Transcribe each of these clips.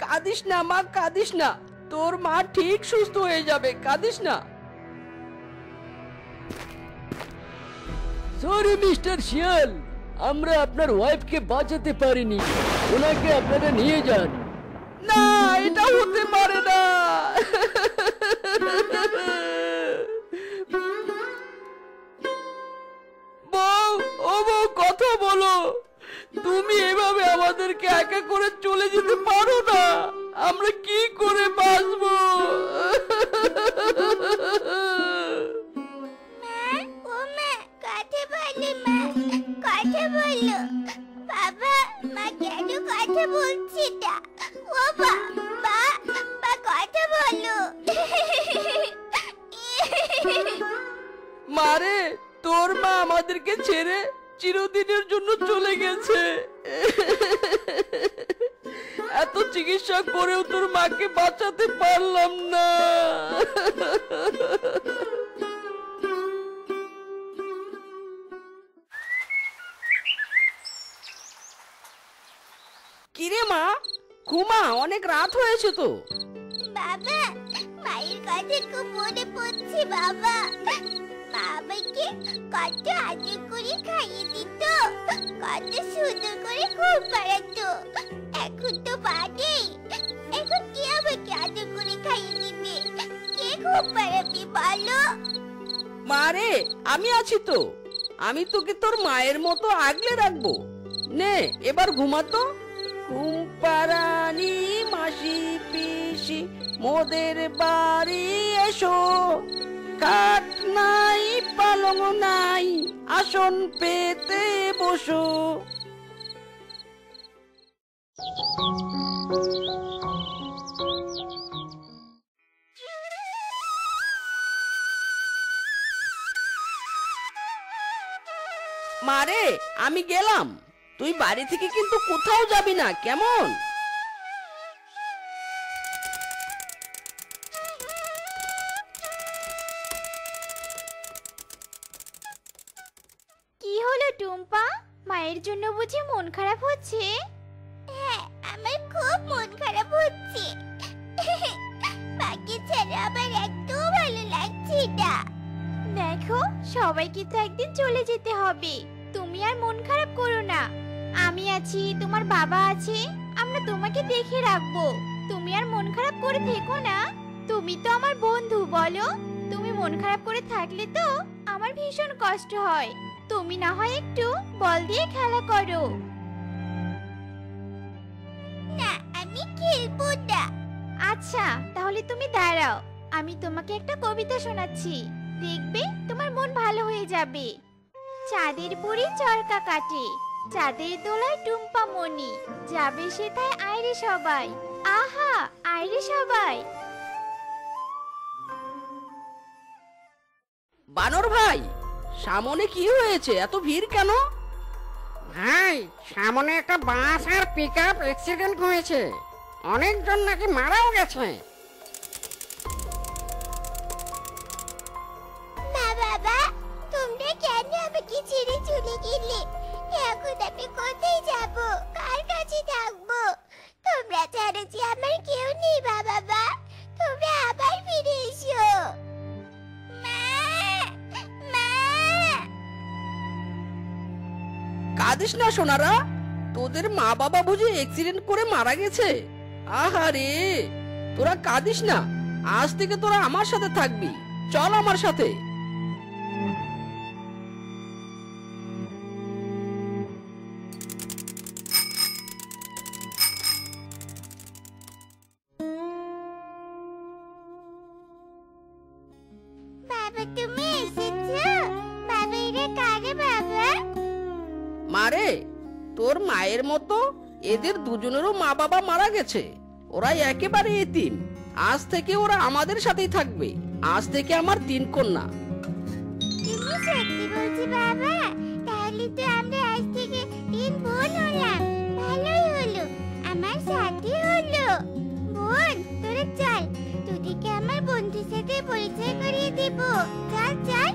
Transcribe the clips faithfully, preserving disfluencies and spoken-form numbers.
কাঁদিস না মা, কাঁদিস না, তোর মা ঠিক সুস্থ হয়ে যাবে, কাঁদিস না। সরি মিস্টার শিয়াল, আমরা আপনার ওয়াইফকে বাঁচাতে পারিনি, ওনাকে আপনারা নিয়ে যান। না, এটা হতে পারে না। বউ, ও বউ, কথা বলো। তুমি এভাবে আমাদেরকে একা করে চলে যেতে পারো না, আমরা কি করে বাঁচবো? বাবা, মা কেন কথা বলছি না? ও বাবা, মা কথা বলো। মারে, তোর মা আমাদেরকে ছেড়ে চিরদিনের জন্য চলে গেছে। এত চিকিৎসা করেও তোর মাকে বাঁচাতে পারলাম না। কিরে মা, ঘুমা, অনেক রাত হয়েছে তো। বাবা, মায়ের কথা খুব মনে পড়ছে বাবা। বাবাকে কত আগে করে খাইয়ে দিত, কত সুন্দর করে ঘুম পাড়াতো। এখন তো বাদে, এখন কে আমাকে আগে করে খাইয়ে দিবে? কে ঘুম পাড়াবে বলো? মারে, আমি আছি তো, আমি তোকে তোর মায়ের মতো আগলে রাখবো। নে এবার ঘুমাতো। ঘুম পাড়ানি মাসি পিসি মোদের বাড়ি এসো, কাঠ নাই পালং নাই আসন পেতে বসো। মারে, আমি গেলাম, তুই বাড়ি থেকে কিন্তু কোথাও যাবি না, কেমন? কি হলো টুম্পা, মায়ের জন্য বুঝি মন খারাপ হচ্ছে? হ্যাঁ, আমার খুব মন খারাপ হচ্ছে। মাকে ছাড়া আমার একদম ভালো লাগছে না। দেখো, সবাইকে তো একদিন চলে যেতে হবে, তুমি আর মন খারাপ করো না। আমি আছি, তোমার বাবা আছে, আমরা তোমাকে দেখে রাখবো। তুমি আর মন খারাপ করে থেকো না, তুমি তো আমার বন্ধু, বলো? তুমি মন খারাপ করে থাকলে তো আমার ভীষণ কষ্ট হয়। তুমি না হয় একটু বল দিয়ে খেলা করো। না, আমি খেলবো না। আচ্ছা, তাহলে তুমি দাঁড়াও, আমি তোমাকে একটা কবিতা শোনাচ্ছি, দেখবে তোমার মন ভালো হয়ে যাবে। চাঁদের বুড়ি চরকা কাটে, চাঁদের দোলায় টুম্পা মনি, যাবে সেথায় আইরে সবাই, আহা আইরে সবাই। বানর ভাই, সামনে কি হয়েছে, এত ভিড় কেন? ভাই, সামনে একটা বাস আর পিকআপ অ্যাক্সিডেন্ট হয়েছে, অনেকজন নাকি মারাও গেছে। না বাবা, তোমরা কেন আমাকে ছেড়ে চলে গেলে? এখন আমি কোথায় যাব, কার কাছে থাকবো? তোমরা ছাড়া যে আমার কেউ নেই বাবা, তোমরা আবার ফিরে এসো। মা, মা। কাঁদিস না সোনারা, তোদের মা বাবা বুঝি অ্যাক্সিডেন্ট করে মারা গেছে। আহারে, তোরা কাঁদিস না, আজ থেকে তোরা আমার সাথে থাকবি, চল আমার সাথে। বাবা, তুমি এসেছো? বাবা, এরা কারে বাবা? মারে, তোর মায়ের মতো এদের দুজনেরও মা বাবা মারা গেছে, ওরা একেবারে এতিম। আজ থেকে ওরা আমাদের সাথেই থাকবে, আজ থেকে আমার তিন কন্যা। তুমি সত্যি বলছো বাবা? তাহলে তো আমরা আজ থেকে তিন বোন হলাম। ভালোই হলো, আমার সাথে হলো। বোন, তোরা চল, তোদেরকে আমার বন্ধুর সাথে পরিচয় করিয়ে দেব। চল চল।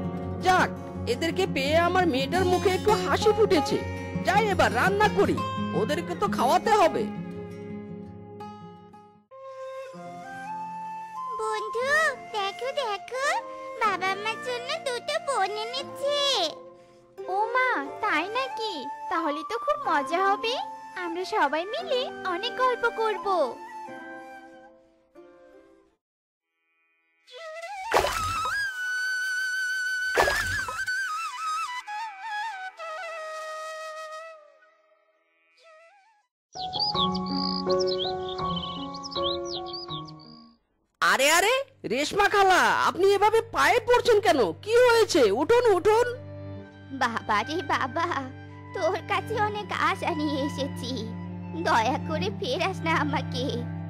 যাক, এদেরকে পেয়ে আমার মেয়েটার মুখে একটু হাসি ফুটেছে। যাই এবার রান্না করি, ওদেরকে তো খাওয়াতে হবে। বন্ধু দেখো দেখো, বাবা আমার জন্য দুটো বোন এনেছে। ও মা, তাই নাকি? তাহলে তো খুব মজা হবে। আমরা সবাই মিলে অনেক গল্প করব। আরে আরে রেশমা খালা, আপনি এভাবে পায়ে পড়ছেন কেন? কি হয়েছে? উঠুন উঠুন। বাবা রে বাবা, তোর কাছে অনেক আশা নিয়ে এসেছি, দয়া করে ফেরাস না আমাকে।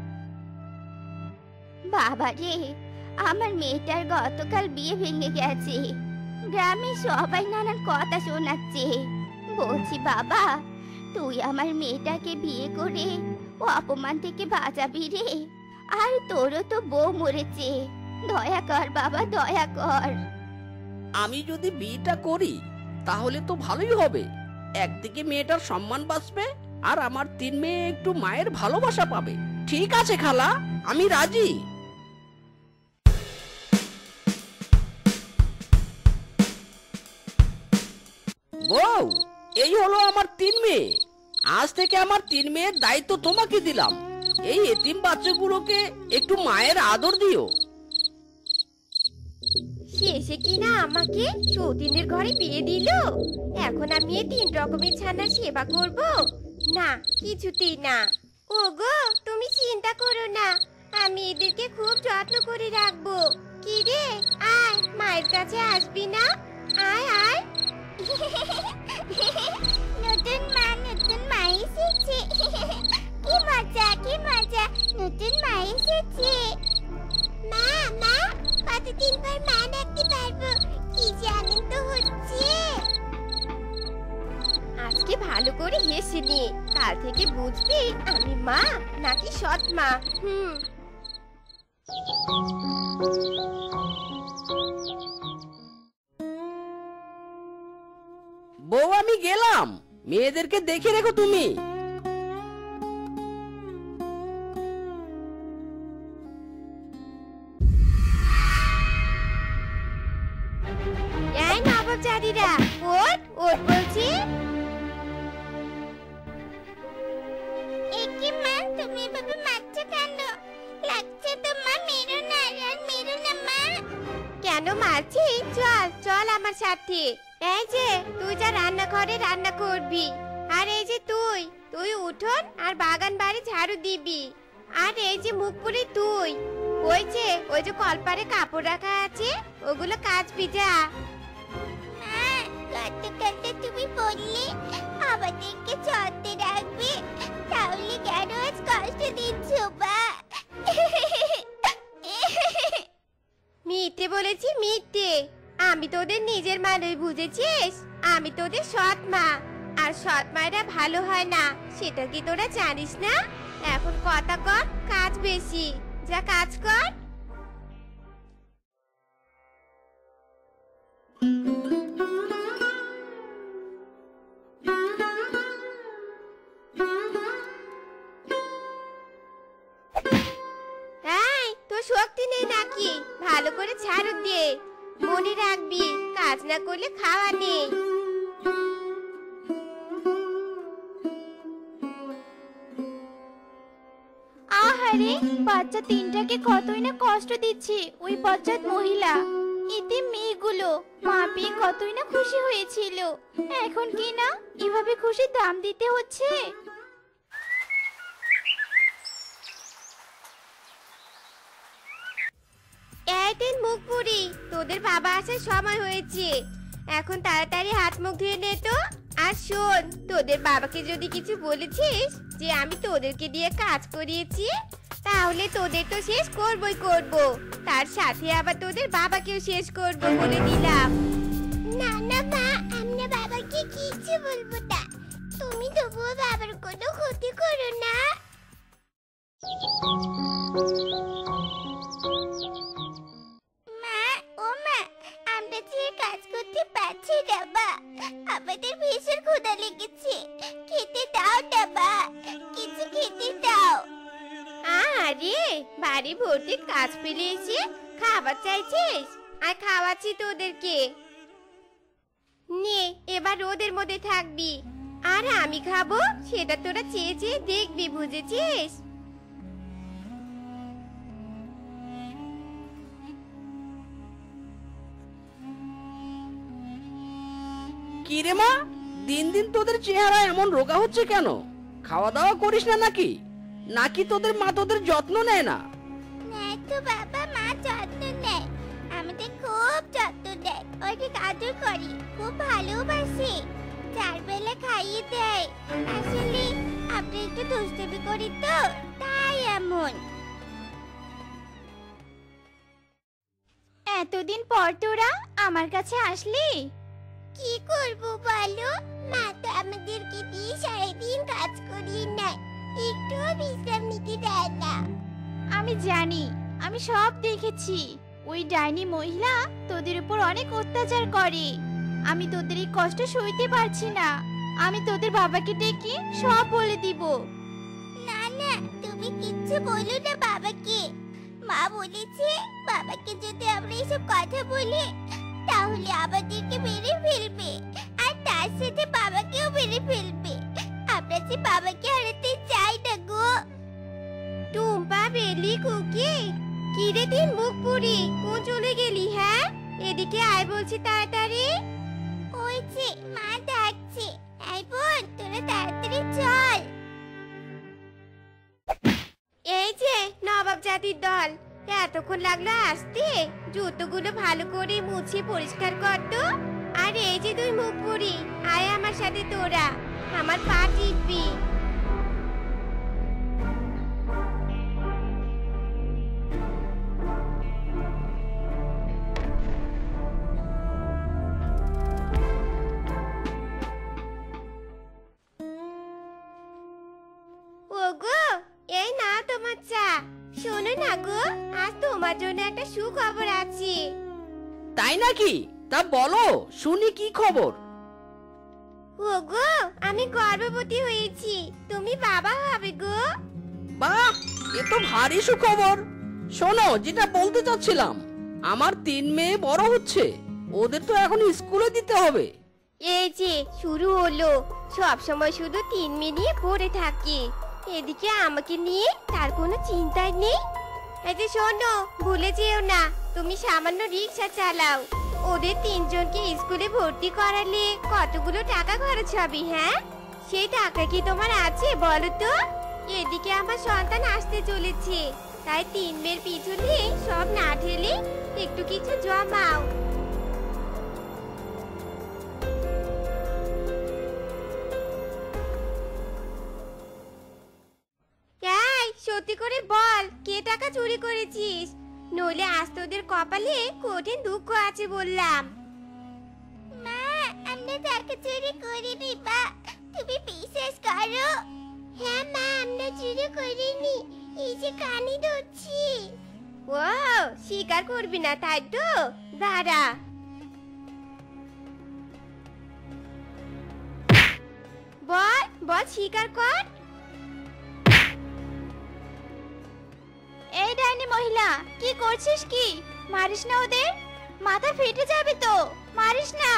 বাবা রে, আমার মেয়েটার গতকাল বিয়ে ভেঙে গেছে। গ্রামে সবাই নানান কথা শোনাচ্ছে। বলছি বাবা, তুই আমার মেয়েটাকে বিয়ে করে ও অপমান থেকে বাঁচাবি রে। আর তোরও তো বউ মরেছে, দয়া কর বাবা, দয়া কর। আমি যদি বিয়েটা করি তাহলে তো ভালোই হবে। একদিকে মেয়েটার সম্মান বাঁচবে, আর আমার তিন মেয়ে একটু মায়ের ভালোবাসা পাবে। ঠিক আছে খালা, আমি রাজি। বউ, এই হলো আমার তিন মেয়ে। আজ থেকে আমার তিন মেয়ের দায়িত্ব তোমাকে দিলাম। এই এতিম বাচ্চাগুলোকে একটু মায়ের আদর দিও। শেষে কিনা আমাকে সৌদিনের ঘরে বিয়ে দিল। এখন আমি এই তিন রকমের ছানার সেবা করব? না, কিছুতেই না। ওগো, তুমি চিন্তা করো না, আমি এদেরকে খুব যত্ন করে রাখবো। কি রে, আয়, মায়ের কাছে আসবি না? আয় আয়। নতুন মা, নতুন মা এসেছে। কি মজা, কি মজা, নতুন মা এসেছে। মা মা, কতদিন পর মা ডাকতে পারবো, কি যে আনন্দ হচ্ছে। আজকে ভালো করে হেসে নে, কাল থেকে বুঝবি আমি মা নাকি সৎ মা। হুম। বউ, আমি গেলাম। মেয়েদেরকে দেখে রেখো তুমি। এই নবজাতিরা, ওঠ ওঠ বলছি। একি মা, তুমি এভাবে মারছো কেন? লাগছে তো মা, মেরো না, আর মেরো না মা। কেন মারছি? চল চল আমার সাথে। এই যে তুই যা রান্নাঘরে রান্না করবি, আর এই যে তুই তুই উঠোন আর বাগান বাড়ি ঝাড়ু দিবি। আর এই যে মুখপুরি তুই, ওই যে ওই যে কলপারে কাপড় রাখা আছে, ওগুলো কাচবি যা। গতকালটা তুমি বললে আমাদেরকে যত্নে রাখবে, তাহলে কেন আজ কষ্ট দিচ্ছ মা? মিথ্যে বলেছি, মিথ্যে। আমি তোদের নিজের মানুষ, বুঝেছিস? আমি তোদের সৎ মা, আর সৎ মায়েরা ভালো হয় না, সেটা কি তোরা জানিস না? এখন কথা কর, কাজ বেশি, যা কাজ কর। এই, তোর শক্তি নেই নাকি? ভালো করে ঝাড়ু দে। মনে রাখবি, কাজ না করলে খাওয়া নেই। আহারে, বাচ্চা তিনটাকে কতই না কষ্ট দিচ্ছে ওই বজ্জাত মহিলা। এতে মেয়েগুলো মা পেয়ে কতই না খুশি হয়েছিল, এখন কি না এভাবে খুশির দাম দিতে হচ্ছে। এই মুখ পুরি, তোদের বাবা আসার সময় হয়েছে, এখন তাড়াতাড়ি হাত মুখ ধুয়ে নে তো। আর শোন, তোদের বাবাকে যদি কিছু বলেছিস যে আমি তোদেরকে দিয়ে কাজ করিয়েছি, তাহলে তোদের তো শেষ করবই করব, তার সাথে আবার তোদের বাবাকেও শেষ করব বলে দিলাম। না না মা, আমরা বাবাকে কিছু বলবো না, তুমি তবুও বাবার কোনো ক্ষতি করো না। মা, ও মা, আমরা যে কাজ করতে পারছি না মা, আমাদের ভীষণ ক্ষুধা লেগেছে, খেতে দাও না মা। বাড়ি ভর্তি কাজ ফেলে এসে খাবার চাইছিস? আর খাওয়াচ্ছি তোদেরকে। নে এবার রোদের মধ্যে থাকবি, আর আমি খাবো সেটা তোরা চেয়ে চেয়ে দেখবি, বুঝেছিস? কি রে মা, দিন দিন তোদের চেহারা এমন রোগা হচ্ছে কেন? খাওয়া দাওয়া করিস না নাকি? নাকি তোদের মা তোদের যত্ন নেয় না? না তো বাবা, মা যত্ন নেয়, আমাদের খুব যত্ন নেয়, অনেক আদর করি, খুব ভালোবাসে, চার বেলা খাইয়ে দেয়। আসলে আমরা একটু দুষ্টুমি করি তো, তাই এমন। এতদিন পর তোরা আমার কাছে আসলি? কি করব বলো, মা তো আমাদেরকে দিয়ে সারাদিন কাজ করিয়ে নেয়, একটুও বিশ্রাম নিতে দেয় না। আমি জানি, আমি সব দেখেছি। ওই ডাইনি মহিলা তোদের উপর অনেক অত্যাচার করে। আমি তোদের এই কষ্ট সইতে পারছি না। আমি তোদের বাবাকে ডেকে সব বলে দিব। না না, তুমি কিচ্ছু বলো না বাবাকে। মা বলেছে বাবাকে যদি আমরা এসব কথা বলি তাহলে আমাদেরকে মেরে ফেলবে, আর তার সাথে বাবাকেও মেরে ফেলবে। আমরা যে বাবাকে হারাতে চাই না গো। টুম্পা, বেলি, কুকি, কিরে দিন মুখ পুরি, কোন চলে গেলি? হ্যাঁ, এদিকে আয় বলছি তাড়াতাড়ি। ওই যে মা ডাকছে, এই বোন তোরা তাড়াতাড়ি চল। এই যে নবাব জাতির দল, এতক্ষণ লাগলো আসতে? জুতোগুলো ভালো করে মুছে পরিষ্কার কর তো। আর এই যে তুই মুখ পুরি, আয় আমার সাথে তোরা, আমার পা টিপবি। ওগো, এই না তোমার চা। শোনো না গো, আজ তোমার জন্য একটা সুখবর আছে। তাই নাকি? তা বলো শুনি, কি খবর? ওগো, আমি গর্ভবতী হয়েছি, তুমি বাবা হবে গো। বাহ, এ তো ভারী সুখবর। শোনো, যেটা বলতে চাচ্ছিলাম, আমার তিন মেয়ে বড় হচ্ছে, ওদের তো এখন স্কুলে দিতে হবে। এই যে শুরু হলো, সব সময় শুধু তিন মেয়ে নিয়ে পড়ে থাকে, এদিকে আমাকে নিয়ে তার কোনো চিন্তাই নেই। এই যে শোনো, ভুলে যেও না তুমি সামান্য রিক্সা চালাও। ওদের তিনজনকে স্কুলে ভর্তি করালে কতগুলো টাকা খরচ হবে? হ্যাঁ, সেই টাকা কি তোমার আছে বলো তো? এদিকে আমার সন্তান আসতে চলেছে, তাই তিন মেয়ের পিছনে সব না ঢেলে একটু কিছু জমাও। এই, সত্যি করে বল, কে টাকা চুরি করেছিস? নইলে আজ তোদের কপালে কঠিন দুঃখ আছে বললাম। মা, আমরা টাকা চুরি করিনি মা, তুমি বিশ্বাস করো। হ্যাঁ মা, আমরা চুরি করিনি, এই যে কানে ধরছি। ও, স্বীকার করবি না তাই তো? দাঁড়া। বল বল, স্বীকার কর। এই ডাইনি মহিলা, কি করছিস? কি মারিস না ওদের, মাথা ফেটে যাবে তো, মারিস না।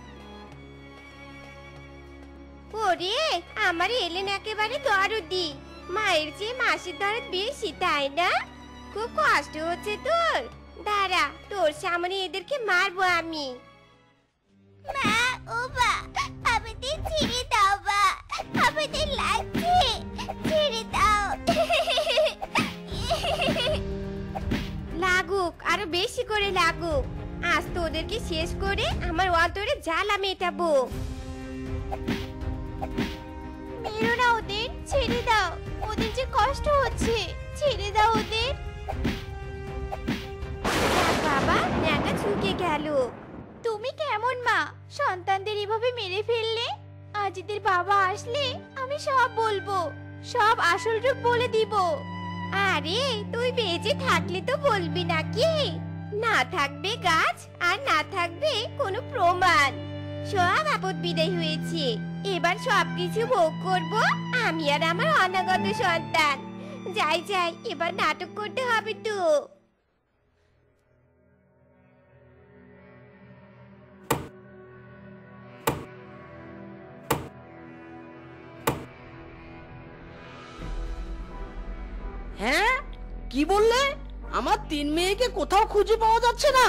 ওরে, আমার এলেন একেবারে দরদি, মায়ের চেয়ে মাসির দরদ বেশি, তাই না? খুব কষ্ট হচ্ছে তোর, দাঁড়া, তোর সামনে এদেরকে মারবো আমি। মা, ও মা, আমাদের ছেড়ে দাও মা, আমাদের লাগছে, ছেড়ে দাও। লাগুক, আরো বেশি করে লাগুক, আজ তো ওদেরকে শেষ করে আমার অন্তরে জ্বালা মেটাবো। মেরো না ওদের, ছেড়ে দাও, ওদের যে কষ্ট হচ্ছে, ছেড়ে দাও ওদের। বাবা, ন্যাটা ঝুঁকে গেল। তুমি কেমন মা, সন্তানদের এভাবে মেরে ফেললে? আজ এদের বাবা আসলে আমি সব বলবো, সব আসল রূপ বলে দিব। আরে তুই বেঁচে থাকলে তো বলবি নাকি? না থাকবে গাছ, আর না থাকবে কোনো প্রমাণ। সব আপদ বিদায় হয়েছে, এবার সবকিছু ভোগ করব আমি আর আমার অনাগত সন্তান। যাই যাই, এবার নাটক করতে হবে তো। হ্যাঁ, কি বললে? আমার তিন মেয়েকে কোথাও খুঁজে পাওয়া যাচ্ছে না।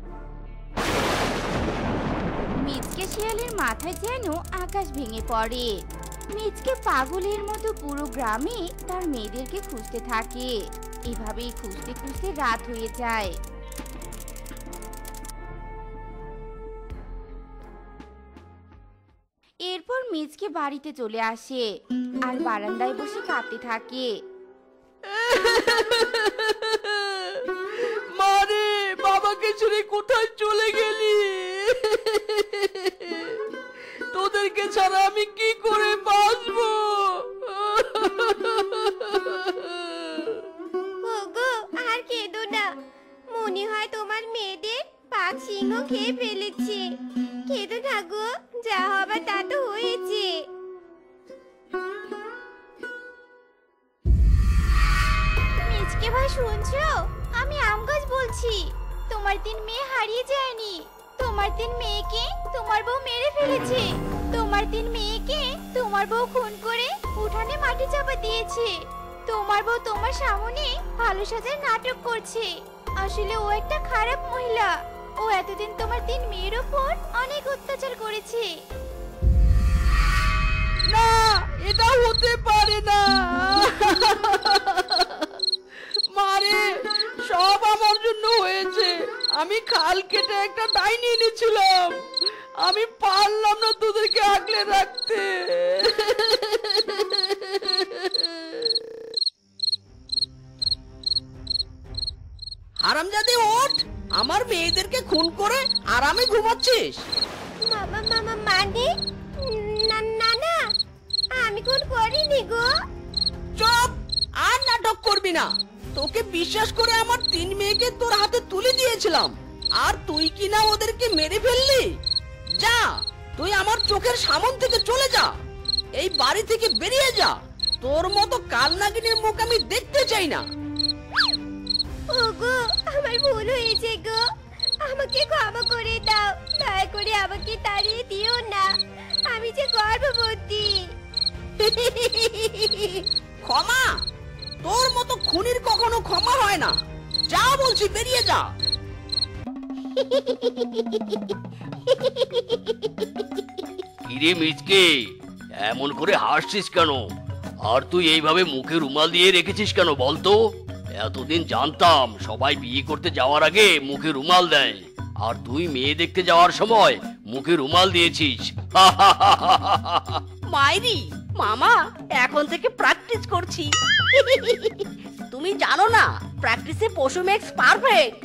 মিচকে শিয়ালের মাথায় যেন আকাশ ভেঙে পড়ে। মিচকে পাগলের মতো পুরো গ্রামে তার মেয়েদেরকে খুঁজতে থাকে। এভাবেই খুঁজতে খুঁজতে রাত হয়ে যায়। এরপর মিচকে বাড়িতে চলে আসে আর বারান্দায় বসে কাঁদতে থাকে। মারে, বাবাকে ছেড়ে কোথায় চলে গেলি? তোদেরকে ছাড়া আমি কি করে বাঁচবো? ওগো, আর কেঁদো না। মনে হয় তোমার মেয়েদের বাঘ সিংহ খেয়ে ফেলেছে। কেঁদো না গো, যা হবার তা তো হয়েছে। মিচকে ভাই শুনছো? আমি আম গাছ বলছি। তোমার তিন মেয়ে হারিয়ে যায়নি। তোমার তিন মেয়েকে তোমার বউ মেরে ফেলেছে। তোমার তিন মেয়েকে তোমার বউ খুন করে উঠানে মাটি চাপা দিয়েছে। তোমার বউ তোমার সামনে ভালো সাজার নাটক করছে। আসলে ও একটা খারাপ মহিলা। ও এতদিন তোমার তিন মেয়ের উপর অনেক অত্যাচার করেছে। না, এটা হতে পারে না। মারে, সব আমার জন্য হয়েছে। আমি খাল কেটে একটা ডাইনি এনেছিলাম। আমি পারলাম না তোদেরকে আগলে রাখতে। হারামজাদি, ওঠ! আমার মেয়েদেরকে খুন করে আরামে ঘুমাচ্ছিস? মামা মামা মানে না না না, আমি খুন করিনি গো। চুপ! আর নাটক করবি না। তোকে বিশ্বাস করে আমার তিন মেয়েকে তোর হাতে তুলে দিয়েছিলাম, আর তুই কি না ওদেরকে মেরে ফেললি? যা, তুই আমার চোখের সামনে থেকে চলে যা। এই বাড়ি থেকে বেরিয়ে যা। তোর মতো কালনাগিনীর মুখ আমি দেখতে চাই না। ওগো, আমার ভুল হয়েছে গো। আমাকে ক্ষমা করে দাও। দয়া করে আমাকে তাড়িয়ে দিও না। আমি যে গর্ভবতী। ক্ষমা? তোর মতো খুনির কখনো ক্ষমা হয় না। যা বলছি, বেরিয়ে যা। কিরে মিচকে, এমন করে হাসছিস কেন? আর তুই এইভাবে মুখে রুমাল দিয়ে রেখেছিস কেন বলতো? এতদিন জানতাম সবাই বিয়ে করতে যাওয়ার আগে মুখে রুমাল দেয়, আর তুই মেয়ে দেখতে যাওয়ার সময় মুখে রুমাল দিয়েছিস। মাইরি, মামা এখন থেকে প্র্যাকটিস করছি। তুমি জানো না, প্র্যাকটিসে পশু মেক্স পারফেক্ট।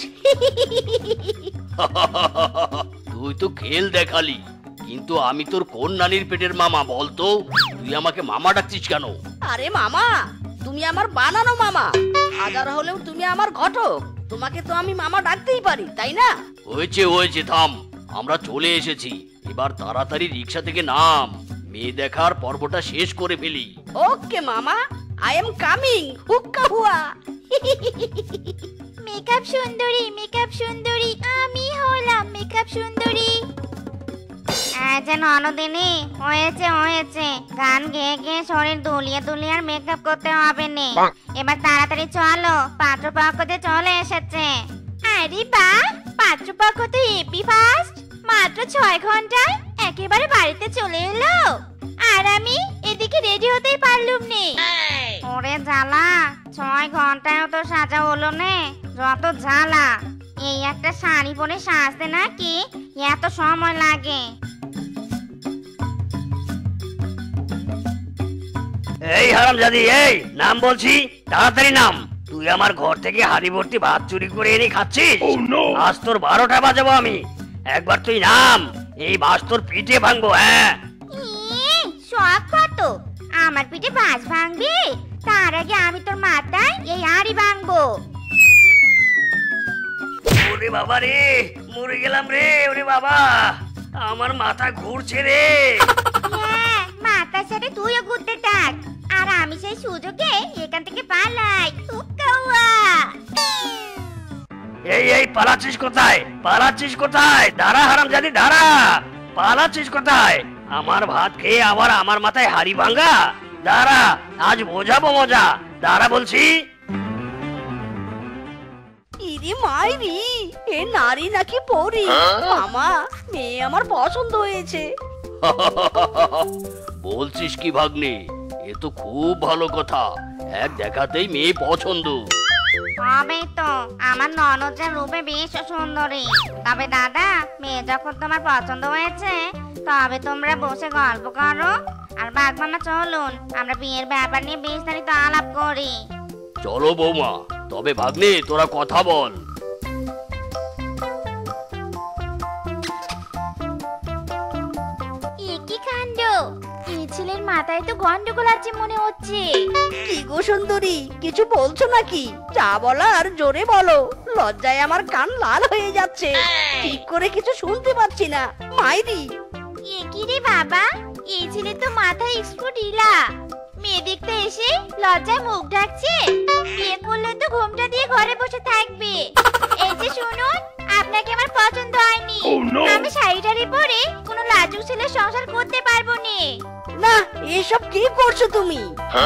তুই তো খেল দেখালি, কিন্তু আমি তোর কোন নানির পেটের মামা বলতো? তুই আমাকে মামা ডাকছিস কেন? আরে মামা, তুমি আমার বানানো মামা। হাজার হলেও তুমি আমার ঘটক। তোমাকে তো আমি মামা ডাকতেই পারি, তাই না? হয়েছে হয়েছে, থাম। আমরা চলে এসেছি। এবার তাড়াতাড়ি রিক্সা থেকে নাম, মেয়ে দেখার পর্বটা শেষ করে ফেলি। ওকে মামা, আই এম কামিং। হুক্কা হুয়া। মেকআপ সুন্দরী, মেকআপ সুন্দরী, আমি হলাম মেকআপ সুন্দরী। আচ্ছা ননদিনী, হয়েছে হয়েছে। গান গেয়ে গিয়ে শরীর দুলিয়ে দুলিয়ে আর মেকআপ করতে হবে না। এবার তাড়াতাড়ি চলো, পাত্রপক্ষ যে চলে এসেছে। আরে বাহ, পাত্রপক্ষ তো এপি ফাস্ট। মাত্র ছয় ঘন্টায় একেবারে বাড়িতে চলে এলো। আর আমি এদিকে রেডি হতেই পারলুম নে। ওরে জ্বালা, ছয় ঘন্টায় তো সাজা হলো নে। যত জ্বালা, এই একটা শাড়ি পরে সাজতে নাকি এত সময় লাগে? এই হারামজাদি, এই নাম বলছি, তাড়াতাড়ি নাম। তুই আমার ঘর থেকে হাড়ি ভর্তি ভাত চুরি করে এনে খাচ্ছিস। আজ তোর বারোটা বাজাবো আমি। একবার তুই নাম, এই বাস তোর পিঠে ভাঙবো। হ্যাঁ, শখ কত আমার পিঠে বাস ভাঙবি? তার আগে আমি তোর মাথায় এই হাড়ি ভাঙবো। ওরে বাবা রে, মরে গেলাম রে। ওরে বাবা, আমার মাথা ঘুরছে রে। হ্যাঁ, মাথার সাথে তুইও ঘুরতে থাক, আর আমি সেই সুযোগে এখান থেকে পালাই। উকাওয়া। এই এই পালাচ্ছিস কোথায়? পালাচ্ছিস কোথায়? দাঁড়া হারামজাদি দাঁড়া! পালাচ্ছিস কোথায়? আমার ভাত খেয়ে আবার আমার মাথায় হাড়ি ভাঙা? দাঁড়া, আজ বোঝাবো মজা। দাঁড়া বলছি। ইরে মাইরি, এ নারী নাকি পরি? মামা, মেয়ে আমার পছন্দ হয়েছে। বলছিস কি ভাগ্নে? এ তো খুব ভালো কথা। এক দেখাতেই মেয়ে পছন্দ। তবেই তো, আমার ননদের রূপে বেশ সুন্দরী। তবে দাদা, মেয়ে যখন তোমার পছন্দ হয়েছে তবে তোমরা বসে গল্প করো। আর বাঘ মামা চলুন, আমরা বিয়ের ব্যাপার নিয়ে বিস্তারিত আলাপ করি। চলো বৌমা, তবে ভাগ্নে তোরা কথা বল। এ কি কাণ্ড! এই ছেলের মাথায় তো গন্ডগোল আছে মনে হচ্ছে। কি গো সুন্দরী, কিছু বলছো নাকি? যা বলার জোরে বলো, লজ্জায় আমার কান লাল হয়ে যাচ্ছে। ঠিক করে কিছু শুনতে পাচ্ছি না। মাইরি, এ কি রে বাবা, এই ছেলে তো মাথায় স্ক্রু ঢিলা। মেয়ে দেখতে এসে লজ্জায় মুখ ঢাকছে। বিয়ে করলে তো ঘোমটা দিয়ে ঘরে বসে থাকবে। এই যে শুনুন, আপনাকে আমার পছন্দ হয়নি। আমি শাড়ি টাড়ি পরে কোনো লাজুক ছেলের সংসার করতে পারবো না। না, এসব কি করছো তুমি?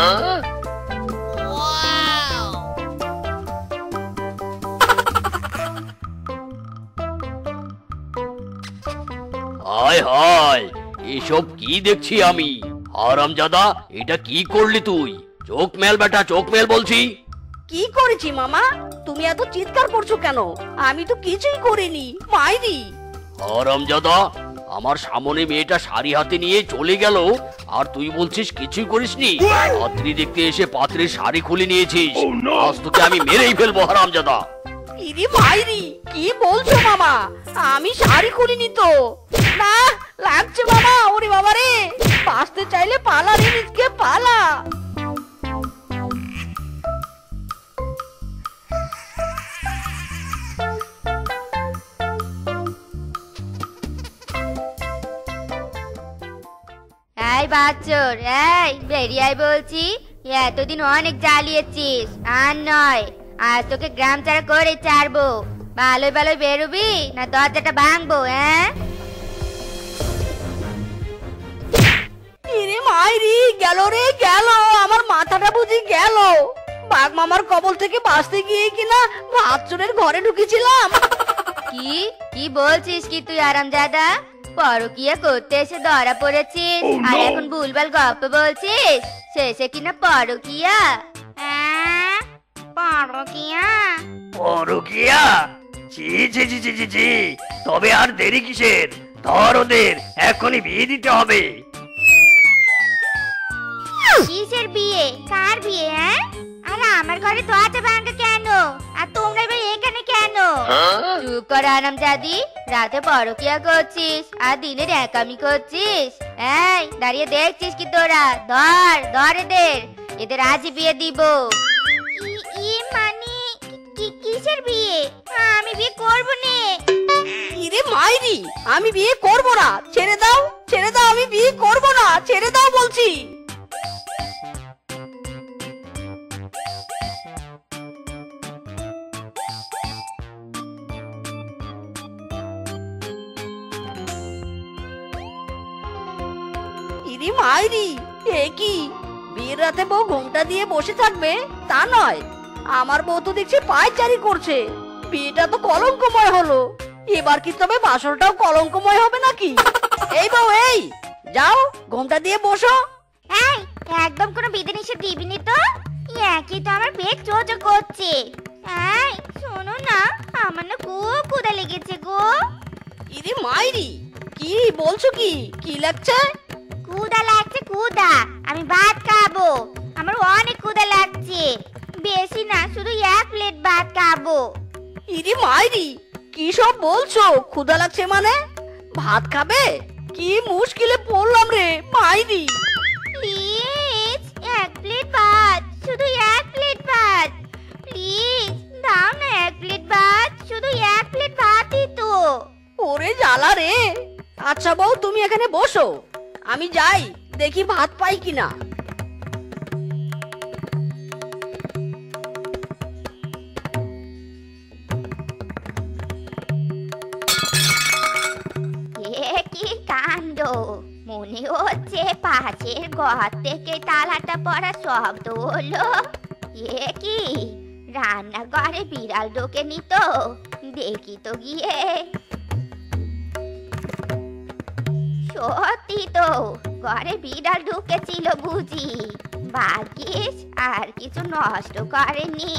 হায় হায়, এসব কি দেখছি আমি? হারামজাদা, এটা কি করলি তুই? চোখ মেল বেটা, চোখ মেল বলছি। কি করেছি মামা? তুমি এত চিৎকার করছো কেন? আমি তো কিছুই করিনি। মাইরি, হারামজাদা, আমার সামনে মেয়েটা শাড়ি হাতে নিয়ে চলে গেল আর তুই বলছিস কিছুই করিসনি? পাত্রী দেখতে এসে পাত্রের শাড়ি খুলে নিয়েছিস। আজ তোকে আমি মেরেই ফেলবো হারামজাদা। ইরি মাইরি, কি বলছো মামা? আমি শাড়ি খুলিনি তো। না, লাগছে মামা। ওরে বাবা রে, বাঁচতে চাইলে পালা রে মিসকে, পালা। এই বাচ্চর, এই বেরিয়ে আয় বলছি। এতদিন অনেক জ্বালিয়েছিস, আর নয়, আজ তোকে গ্রাম ছাড়া করে ছাড়বো। ভালোই ভালোই বেরোবি না দরজাটা ভাঙবো? হ্যাঁ, ইরে মাইরি, গেল রে গেল, আমার মাথাটা বুঝি গেল। বাঘ মামার কবল থেকে বাঁচতে গিয়ে কিনা ভাত চোরের ঘরে ঢুকেছিলাম। কি কি বলছিস কি তুই আরামজাদা? পরকিয়া করতে এসে ধরা পড়েছিস আর এখন ভুলভাল গল্প বলছিস? শেষে কিনা পরকিয়া? হ্যাঁ, পরকিয়া? পরকিয়া? ছি ছি ছি ছি ছি ছি। তবে আর দেরি কিসের? ধর ওদের, এখনই বিয়ে দিতে হবে। কিসের বিয়ে? কার বিয়ে? হ্যাঁ, আর আমার ঘরে দরজা ভাঙা কেন? আর তোমরা এবার এখানে কেন? চুপ কর আরামজাদি, রাতে পরকিয়া করছিস আর দিনে একামি করছিস। এই দাঁড়িয়ে দেখছিস কি তোরা? ধর ধর এদের, এদের আজই বিয়ে দিব। ই- ই মানে কি- কিসের বিয়ে? আমি বিয়ে করব না। ইরে মাইরি, আমি বিয়ে করব না। ছেড়ে দাও, ছেড়ে দাও, আমি বিয়ে করব না। ছেড়ে দাও বলছি। ইরে মাইরি, এ কি? বিয়ের রাতে বউ ঘোমটা দিয়ে বসে থাকবে তা নয়, আমার বউ তো দেখছি পায়চারি করছে। বিয়েটা তো কলঙ্কময় হলো, এবার কি তবে বাসরটাও কলঙ্কময় হবে নাকি? এই বউ, এই যাও, ঘোমটা দিয়ে বসো। এই, একদম কোনো বিধি নিষেধ দিবি নি তো? একই তো আমার পেট চোচো করছে। এই শোনো না, আমার না খুব ক্ষুধা লেগেছে গো। ইরে মাইরি, কি বলছো? কি কি লাগছে? ক্ষুধা লাগছে, ক্ষুধা। আমি ভাত খাবো, আমার অনেক ক্ষুধা লাগছে। বেশি না, শুধু এক প্লেট ভাত খাবো। ইরে মাইরি, কি সব বলছো? ক্ষুধা লাগছে মানে? ভাত খাবে? কি মুশকিলে পড়লাম রে মাইরি। প্লিজ এক প্লেট ভাত, শুধু এক প্লেট ভাত। প্লিজ দাও না এক প্লেট ভাত, শুধু এক প্লেট ভাতই তো। ওরে জ্বালা রে। আচ্ছা বউ, তুমি এখানে বসো, আমি যাই দেখি ভাত পাই কিনা। কাণ্ড, মনে হচ্ছে পাশের ঘর থেকে তালাটা পড়া শব্দ হলো। এ কি, রান্নাঘরে বিড়াল ঢোকেনি তো? দেখি তো গিয়ে। সত্যি তো, ঘরে বিড়াল ঢুকেছিল বুঝি। ভাগ্যিস আর কিছু নষ্ট করেনি।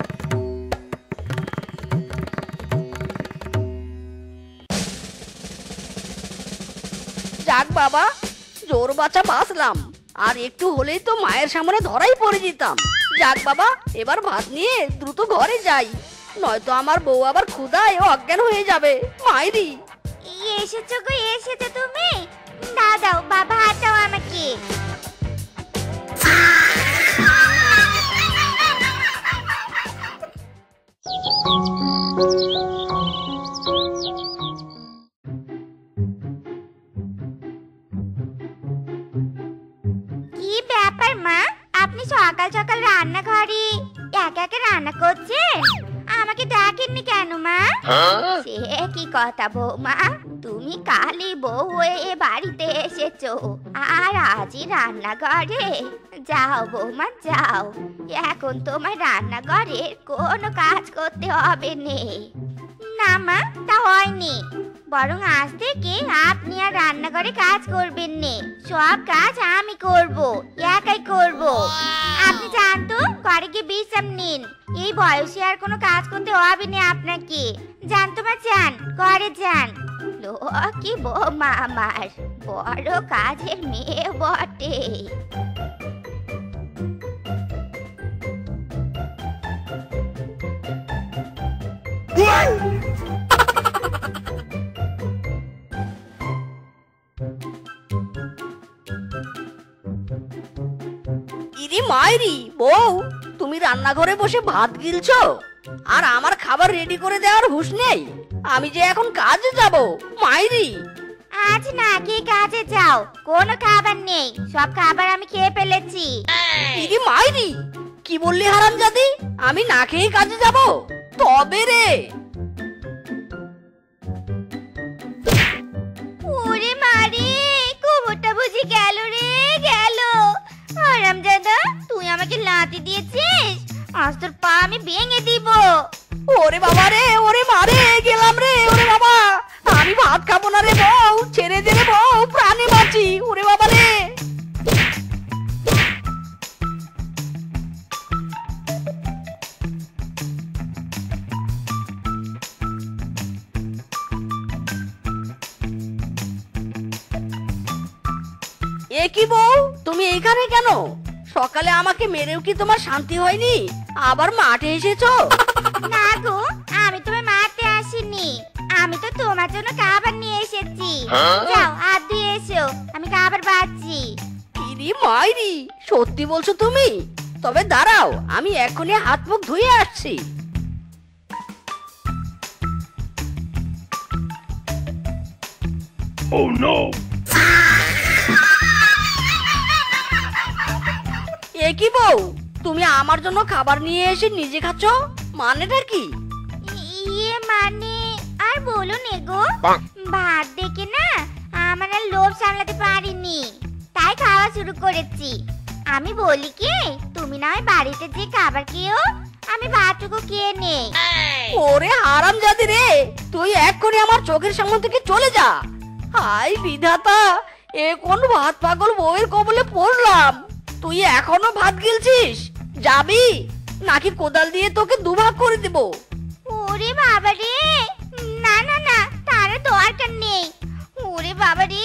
যাক বাবা, জোর বাঁচা বাঁচলাম। আর একটু হলেই তো মায়ের সামনে ধরাই পড়ে যেতাম। যাক বাবা, এবার ভাত নিয়ে দ্রুত ঘরে যাই, নয়তো আমার বউ আবার ক্ষুধায় অজ্ঞান হয়ে যাবে। মাইরি, এসেছো গো, এসেছো তুমি? দাও দাও, বাবা হাত দাও আমাকে। কি ব্যাপার মা, আপনি সকাল সকাল রান্নাঘরে একা একা রান্না করছেন? আমাকে ডাকেননি কেন মা? সে কি কথা বৌমা, তুমি কালই বউ হয়ে এ বাড়িতে এসেছো আর আজই রান্নাঘরে? যাও বৌমা যাও, এখন তোমার রান্নাঘরের কোনো কাজ করতে হবে নে। না মা, তা হয়নি, বরং আজ থেকে আপনি আর রান্নাঘরে কাজ করবেন নে। সব কাজ আমি করব, একাই করব। আপনি যান তো, ঘরে গিয়ে বিশ্রাম নিন। এই বয়সে আর কোনো কাজ করতে হবে না আপনাকে। যান তোমার, যান ঘরে যান। লক্ষ্মী বৌমা আমার, বড় কাজের মেয়ে বটে। ইরি মাইরি, বউ তুমি রান্নাঘরে বসে ভাত গিলছো আর আমার খাবার রেডি করে দেওয়ার হুঁশ নেই? আমি যে এখন কাজে যাব। মাইরি, আজ না খেয়ে কাজে যাও, কোনো খাবার নেই, সব খাবার আমি খেয়ে ফেলেছি। ইরি মাইরি, কি বললি হারামজাদি? আমি না খেয়ে কাজে যাব? তবে রে। ওরে মারে, কুমোরটা বুঝি গেল রে, গেল। হারামজাদা, তুই আমাকে লাথি দিয়েছিস, আজ তোর পা আমি ভেঙে দিব। ওরে বাবা রে, ওরে মারে, গেলাম রে। ওরে বাবা, আমি ভাত খাবো না রে বউ, ছেড়ে দে রে বউ, প্রাণে বাঁচি। ওরে বাবা রে। এ কি বউ, তুমি এইখানে কেন? সকালে আমাকে মেরেও কি তোমার শান্তি হয়নি? আবার মাঠে এসেছো? না গো, আমি তোমায় মারতে আসিনি, আমি তো তোমার জন্য খাবার নিয়ে এসেছি। যাও হাত ধুয়ে এসো, আমি খাবার বাড়ছি। ইরি মাইরি, সত্যি বলছো তুমি? তবে দাঁড়াও, আমি এখনই হাত মুখ ধুয়ে আসছি। Oh no! এ কি বউ, তুমি আমার জন্য খাবার নিয়ে এসে নিজে খাচ্ছ? মানেটা কি? ইয়ে মানে, আর বলো নে গো, ভাত দেখে না আমার আর লোভ সামলাতে পারিনি, তাই খাওয়া শুরু করেছি। আমি বলি কি, তুমি না হয় বাড়িতে যে খাবার খেও, আমি ভাতটুকু খেয়ে নেই। ওরে হারামজাদি রে, তুই এক্ষুনি আমার চোখের সামনে থেকে চলে যা। হাই বিধাতা, এ কোন ভাত পাগল বউয়ের কবলে পড়লাম। তুই এখনো ভাত গিলছিস? যাবি নাকি কোদাল দিয়ে তোকে দুভাগ করে দেব? ওরে বাবা রে, না না না, তার দরকার নেই। ওরে বাবা রে।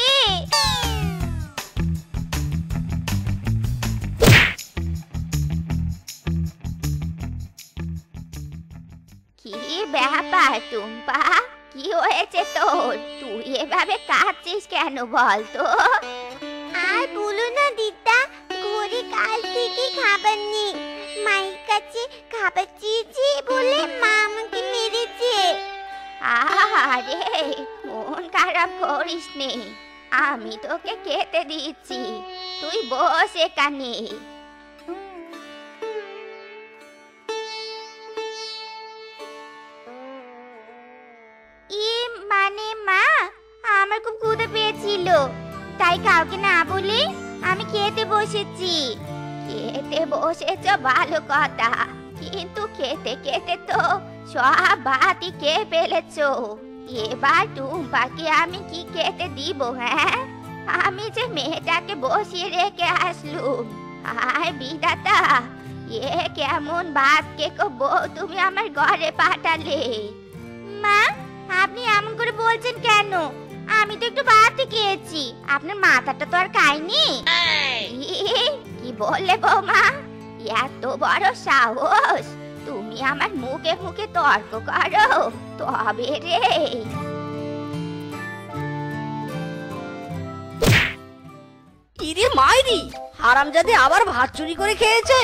কি ব্যাপার টুম্পা, কি হয়েছে তোর? তুই এভাবে কাঁদছিস কেন বলতো? আর বলো না দিদা, ঘরে কাল থেকে খাবার নেই। মায়ের কাছে খাবার চেয়েছি বলে মা আমাকে মেরেছে। আরে মন খারাপ করিস নে, আমি তোকে খেতে দিচ্ছি, তুই বস এখানে। ই মানে মা, আমার খুব ক্ষুধা পেয়েছিল, তাই কাউকে না বলে আমি খেতে বসেছি। খেতে বসেছ ভালো কথা, কিন্তু খেতে খেতে তো সব ভাতই খেয়ে ফেলেছো। এবার টুম্পাকে আমি কি খেতে দিব? হ্যাঁ, আমি যে মেয়েটাকে বসিয়ে রেখে আসলুম। হায় বিধাতা, এ কেমন ভাত কে বউ তুমি আমার ঘরে পাঠালে? মা, আপনি এমন করে বলছেন কেন? আমি তো একটু ভাত খেয়েছি, আপনার মাথাটা তো আর খাইনি। ই, কি বললে বৌমা? এত বড় সাহস! তুমি আমার মুখে মুখে তর্ক করো? তবে রে, ইরে মাইরি, হারামজাদে আবার ভাত চুরি করে খেয়েছে।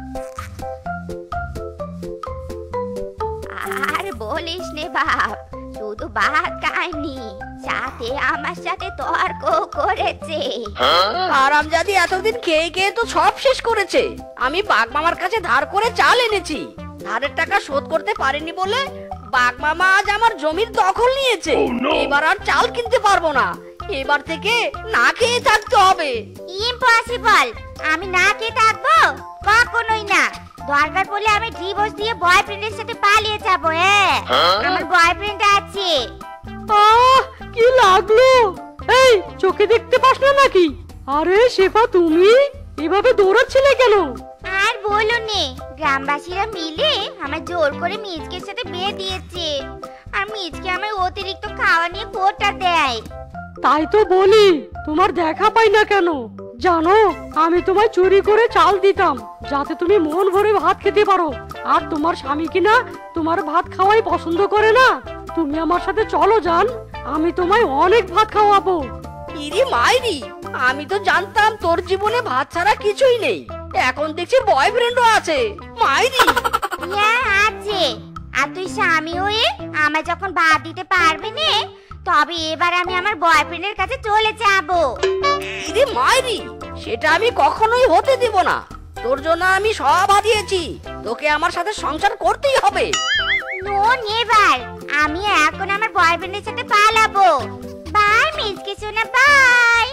আর বলিস নে বাপ, শুধু ভাত খায়নি, সাথে আমার সাথে তর্ক করেছে। হারামজাদি এতদিন খেয়ে খেয়ে তো সব শেষ করেছে। আমি বাঘ মামার কাছে ধার করে চাল এনেছি, ধারের টাকা শোধ করতে পারেনি বলে বাঘ মামা আজ আমার জমির দখল নিয়েছে। এবার আর চাল কিনতে পারবো না, এবার থেকে না খেয়ে থাকতে হবে। ইম্পসিবল! আমি না খেয়ে থাকবো? কখনোই না। দরকার পড়লে আমি ডিভোর্স দিয়ে বয়ফ্রেন্ডের সাথে পালিয়ে যাবো। হ্যাঁ, আমার বয়ফ্রেন্ড আছে। আহ, কি লাগলো? এই, চোখে দেখতে পাস না নাকি? আরে শেফা, তুমি এভাবে দৌড়াচ্ছিলে কেন? আর বলো নে, গ্রামবাসীরা মিলে আমার জোর করে মিজকের সাথে বিয়ে দিয়েছে। আর মিজকে আমার অতিরিক্ত খাওয়া নিয়ে খোঁটা দেয়। তাই তো বলি, তোমার দেখা পাই না কেন? জানো, আমি তোমায় চুরি করে চাল দিতাম যাতে তুমি মন ভরে ভাত খেতে পারো। আর তোমার স্বামী কিনা তোমার ভাত খাওয়াই পছন্দ করে না। তুমি আমার সাথে চলো জান, আমি তোমায় অনেক ভাত খাওয়াবো। ইরি মাইরি, আমি তো জানতাম তোর জীবনে ভাত ছাড়া কিছুই নেই। এখন দেখছি বয়ফ্রেন্ডও আছে। মাইরি, হ্যাঁ আছে। আর তুই স্বামী হয়ে আমায় যখন ভাত দিতে পারবি না, তবে এবার আমি আমার বয়ফ্রেন্ডের কাছে চলে যাব। ইরে মাইরি, সেটা আমি কখনোই হতে দিব না। তোর জন্য আমি সব হারিয়েছি, তোকে আমার সাথে সংসার করতেই হবে। No never! আমি এখন আমার বয়ফ্রেন্ডের সাথে পালাবো। বাই মিজকে সোনা, বাই।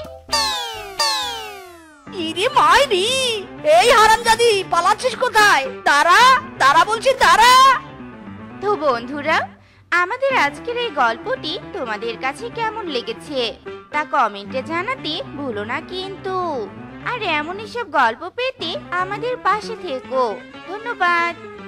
ইরে মাইরি, এই হারামজাদি, পালাচ্ছিস কোথায়? দাঁড়া দাঁড়া বলছি, দাঁড়া। তো বন্ধুরা, আমাদের আজকের এই গল্পটি তোমাদের কাছে কেমন লেগেছে তা কমেন্টে জানাতে ভুলো না কিন্তু। আর এমনই সব গল্প পেতে আমাদের পাশে থেকো। ধন্যবাদ।